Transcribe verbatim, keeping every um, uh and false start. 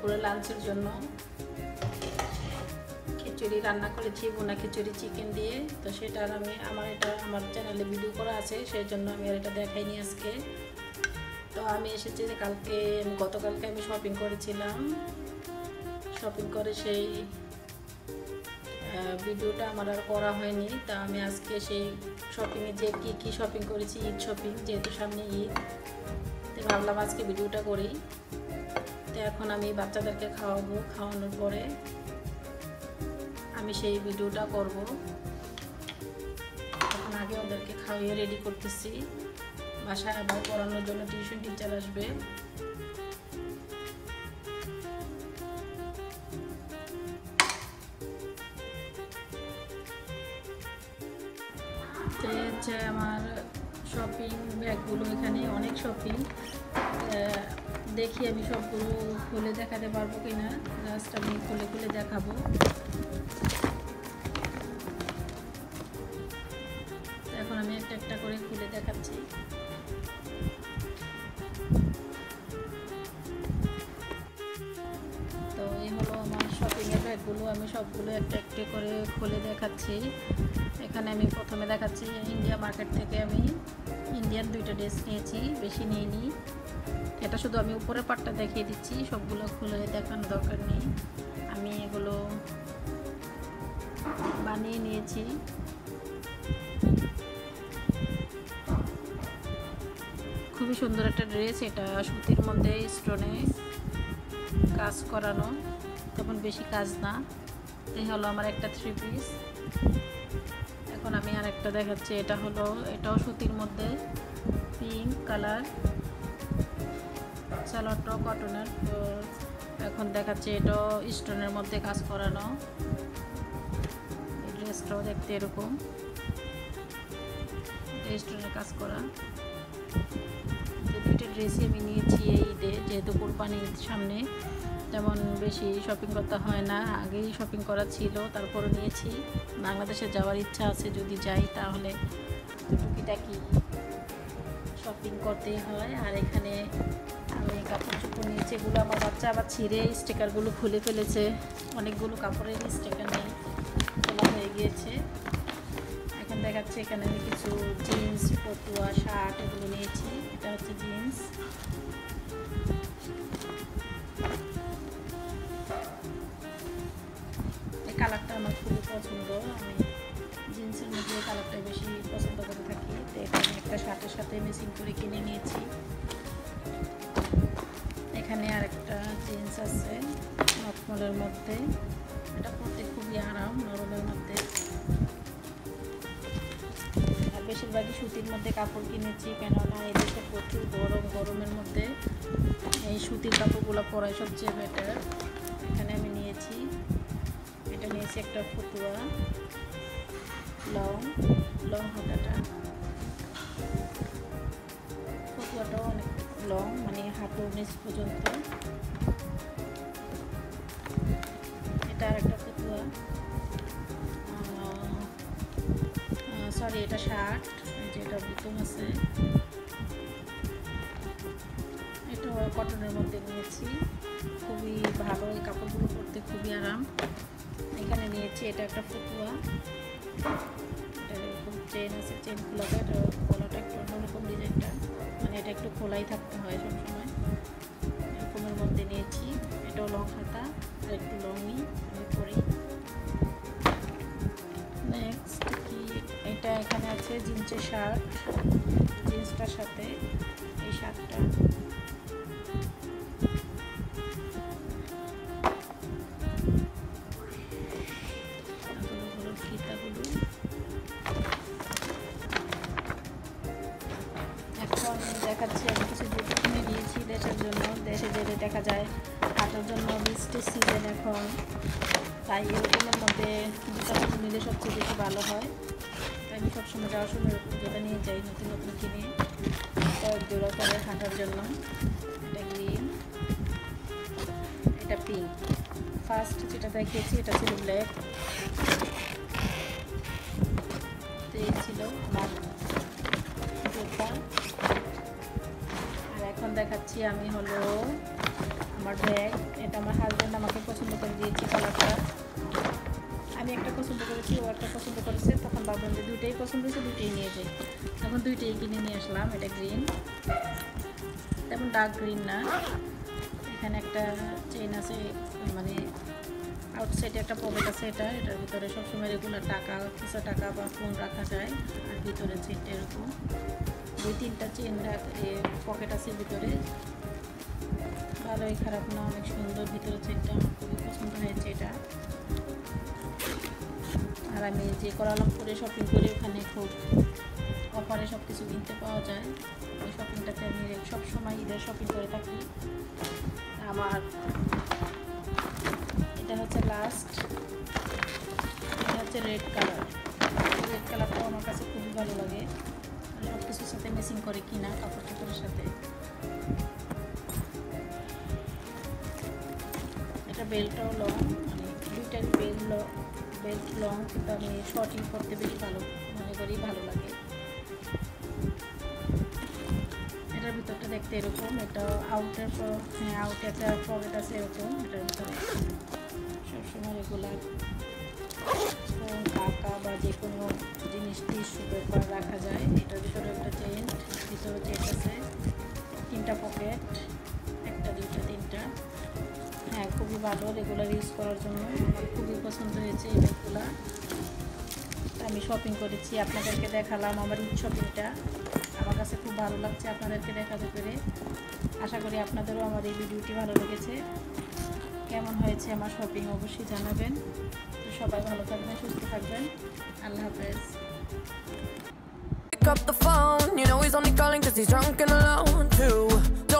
দুপুরে লাঞ্চের জন্য খিচুড়ি রান্না করেছি, বোনা খিচুড়ি চিকেন দিয়ে। তো সেটা আমি আমার এটা আমার চ্যানেলে ভিডিও করা আছে, সেই জন্য আমি আর এটা দেখাইনি আজকে। তো আমি এসেছি যে কালকে গতকালকে আমি শপিং করেছিলাম, শপিং করে সেই ভিডিওটা আমার আর করা হয়নি। তা আমি আজকে সেই শপিংয়ে যে কি কি শপিং করেছি, ঈদ শপিং, যেহেতু সামনে ঈদ, তো ভাবলাম আজকে ভিডিওটা করি। তো এখন আমি বাচ্চাদেরকে খাওয়াবো, খাওয়ানোর পরে আমি সেই ভিডিওটা করব। এখন আগে ওদেরকে খাওয়িয়ে রেডি করতেছি, বাসায় আবার পড়ানোর জন্য টিউশন টিচার আসবে। তো হচ্ছে আমার শপিং ব্যাগগুলো, এখানে অনেক শপিং। দেখি আমি সবগুলো খুলে দেখাতে পারবো কিনা, জাস্ট আমি খুলে খুলে দেখাবো। এখন আমি একটা একটা করে খুলে দেখাচ্ছি। তো এই হলো আমার শপিংয়ের ব্যাগগুলো, আমি সবগুলো একটা একটা করে খুলে দেখাচ্ছি। এখানে আমি প্রথমে দেখাচ্ছি ইন্ডিয়া মার্কেট থেকে আমি ইন্ডিয়ান দুইটা ড্রেস নিয়েছি, বেশি নিইনি। এটা শুধু আমি উপরের পাটটা দেখিয়ে দিচ্ছি, সবগুলো খুলে দেখানোর দরকার নেই। আমি এগুলো বানিয়ে নিয়েছি। খুবই সুন্দর একটা ড্রেস, এটা সুতির মধ্যে স্টোনে কাজ করানো, তেমন বেশি কাজ না। এই হলো আমার একটা থ্রি পিস। এখন আমি আর একটা দেখাচ্ছি, এটা হলো এটাও সুতির মধ্যে পিঙ্ক কালার, সালোয়ারটাও কটনের। তো এখন দেখাচ্ছি এটাও স্টোনের মধ্যে কাজ করানো। এই ড্রেসটাও দেখতে এরকম, স্টোনের কাজ করা। দুইটা ড্রেসই আমি নিয়েছি এই ঈদে, যেহেতু কোরবানি ঈদ সামনে, তেমন বেশি শপিং করতে হয় না, আগেই শপিং করা ছিল, তারপরে নিয়েছি। বাংলাদেশে যাওয়ার ইচ্ছা আছে, যদি যাই তাহলে টুকিটাকি শপিং করতেই হয়। আর এখানে আমি কাপড় চোপড় নিয়েছি, এগুলো আমার বাচ্চা আবার ছিঁড়ে স্টিকারগুলো খুলে ফেলেছে, অনেকগুলো কাপড়ের স্টিকার নেই, খোলা হয়ে গিয়েছে। এখন দেখাচ্ছে এখানে আমি কিছু জিন্স, পটুয়া, শার্ট এগুলো নিয়েছি। এটা হচ্ছে জিন্স, এই কালারটা আমার খুবই পছন্দ, আমি জিন্সের মধ্যে এই কালারটাই বেশি পছন্দ করে থাকি। তো এটা আমি একটা শার্টের সাথে ম্যাচিং করে কিনে নিয়েছি। এখানে আর একটা জিন্স আছে মখমলের মধ্যে, এটা পরতে খুবই আরাম, নরমের মধ্যে। আর বেশিরভাগই সুতির মধ্যে কাপড় কিনেছি, কেননা এদেশে প্রচুর গরম, গরমের মধ্যে এই সুতির কাপড়গুলো পরাই সবচেয়ে বেটার। এখানে আমি নিয়েছি, এটা নিয়েছি একটা ফতুয়া, লং লং হাতাটা, ফতুয়াটাও অনেক লং, মানে হাঁটুর নিচ পর্যন্ত। এটা আর একটা ফতুয়া, সরি এটা শার্ট, যেটা বুতম আছে, এটা কটনের মধ্যে নিয়েছি। খুবই ভালো, এই কাপড়গুলো পরতে খুবই আরাম। এখানে নিয়েছি এটা একটা ফতুয়া, এটা এরকম চেন আছে, চেন খোলাটা, এটা গলাটা একটু অন্যরকম ডিজাইনটা, মানে এটা একটু খোলাই থাকতে হয় সবসময়, এরকমের মধ্যে নিয়েছি। এটাও লং হাতা আর একটু লংই আমি পরি। নেক্সট কি, এটা এখানে আছে জিন্সের শার্ট, জিন্সটার সাথে এই শার্টটা, ফিতাগুলো। এখন দেখাচ্ছি আমি কিছু জুতো কিনে নিয়েছি দেশের জন্য, দেশে যেতে দেখা যায় হাঁটার জন্য বৃষ্টির সিজন এখন, তাই এরকমের মধ্যে জুতা নিলে সবচেয়ে বেশি ভালো হয়। তাই আমি সবসময় যাওয়ার সময় এরকম জুতা নিয়ে যাই, নতুন নতুন কিনে কয়েক জোড়া করে হাঁটার জন্য। এটা গ্রিন, এটা পিঙ্ক। ফার্স্ট যেটা দেখিয়েছি এটা ছিল ব্ল্যাক, তো এই ছিল আমার জুতা। আর এখন দেখাচ্ছি আমি হলো আমার ব্যাগ, এটা আমার হাজব্যান্ড আমাকে পছন্দ করে দিয়েছে কালারটা। আমি একটা পছন্দ করেছি, ও একটা পছন্দ করেছে, তখন ভাবলাম যে দুইটাই পছন্দ হয়েছে, দুইটাই নিয়ে যাই। তখন দুইটাই কিনে নিয়ে আসলাম। এটা গ্রিন, তেমন ডার্ক গ্রিন না। এখানে একটা চেইন আছে, মানে আউটসাইডে একটা পকেট আছে। এটা এটার ভিতরে সবসময় রেগুলার টাকা, কিছু টাকা বা ফোন রাখা যায়। আর ভিতরে চেনটা এরকম দুই তিনটা চেন পকেট আছে ভিতরে। ভালোই, খারাপ না, অনেক সুন্দর ভিতরে চেনটা, আমার খুবই পছন্দ হয়েছে এটা। আর আমি যে কোয়ালালামপুরে শপিং করি, ওখানে খুব অফারে সব কিছু কিনতে পাওয়া যায়। ওই শপিংটাতে আমি সবসময় ঈদের শপিং করে থাকি। আমার এটা হচ্ছে লাস্ট, এটা হচ্ছে রেড কালার। রেড কালারটাও আমার কাছে খুবই ভালো লাগে, সব কিছুর সাথে ম্যাচিং করে কিনা, কাপড় চোপড়ের সাথে। এটা বেল্টটাও লং, মানে দুইটার বেল্ট লং, বেল্ট লং, কিন্তু আমি শর্টিং করতে বেশি ভালো মনে করি, ভালো লাগে। এটার ভিতরটা দেখতে এরকম, এটা আউটের, হ্যাঁ আউটে একটা পকেট আছে এরকম। এটার ভিতরে সবসময় রেগুলার ফোন, টাকা বা যে কোনো জিনিস, টিস্যু পেপার রাখা যায়। এটার ভিতরে একটা চেন, ভিতরে চেন আছে, তিনটা পকেট, একটা দুইটা তিনটা। হ্যাঁ, খুবই ভালো, রেগুলার ইউজ করার জন্য আমার খুবই পছন্দ হয়েছে এই ব্যাগগুলো। আমি শপিং করেছি, আপনাদেরকে দেখালাম আমার ঈদ শপিংটা। আমার কাছে খুব ভালো লাগছে আপনাদেরকে দেখাতে পেরে। আশা করি আপনাদেরও আমার এই ভিডিওটি ভালো লেগেছে। কেমন হয়েছে আমার শপিং অবশ্যই জানাবেন। তো সবাই ভালো থাকবেন, সুস্থ থাকবেন। আল্লাহ হাফেজ। Pick up the phone, you know he's only calling 'cause he's drunk and alone too.